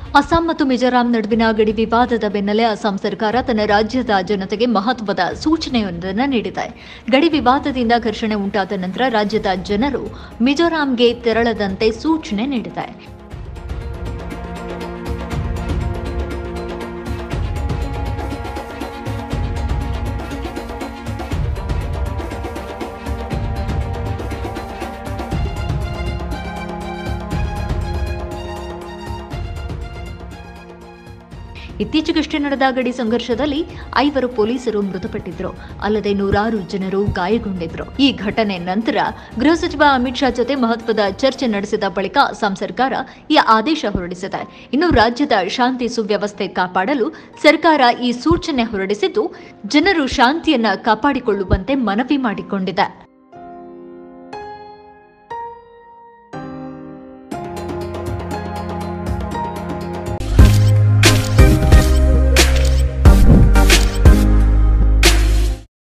ಅಸ್ಸಾಂ ಮತ್ತು ಮಿಜೋರಾಂ ನಡುವಿನ ಗಡಿ ವಿವಾದದ ಬೆನ್ನಲ್ಲೇ ಅಸ್ಸಾಂ ಸರ್ಕಾರ ತನ್ನ ರಾಜ್ಯದ ಜನತೆಗೆ ಮಹತ್ವದ ಸೂಚನೆಯೊಂದನ್ನು ನೀಡಿದೆ. ಗಡಿ ವಿವಾದದಿಂದ ಘರ್ಷಣೆ ಉಂಟಾದ ನಂತರ ರಾಜ್ಯದ ಜನರು ಮಿಜೋರಾಂಗೆ ತೆರಳದಂತೆ ಸೂಚನೆ ನೀಡಿದೆ. ಇತ್ತೀಚೆಗಷ್ಟೇ ನಡೆದ ಗಡಿ ಸಂಘರ್ಷದಲ್ಲಿ 5 ಪೊಲೀಸರು ಮೃತಪಟ್ಟಿದ್ರು. ಅಲ್ಲದೆ ನೂರಾರು ಜನರು ಗಾಯಗೊಂಡಿದ್ರು. ಈ ಘಟನೆ ನಂತರ ಗೃಹ ಸಚಿವ ಅಮಿತ್ ಶಾ ಜೊತೆ ಮಹತ್ವದ ಚರ್ಚೆ ನಡೆಸಿದ ಬಳಿಕ ಅಸ್ಸಾಂ ಸರ್ಕಾರ ಈ ಆದೇಶ ಹೊರಡಿಸಿದೆ. ಇನ್ನು ರಾಜ್ಯದ ಶಾಂತಿ ಸುವ್ಯವಸ್ಥೆ ಕಾಪಾಡಲು ಸರ್ಕಾರ ಈ ಸೂಚನೆ ಹೊರಡಿಸಿದ್ದು ಜನರು ಶಾಂತಿಯನ್ನ ಕಾಪಾಡಿಕೊಳ್ಳುವಂತೆ ಮನವಿ ಮಾಡಿಕೊಂಡಿದೆ.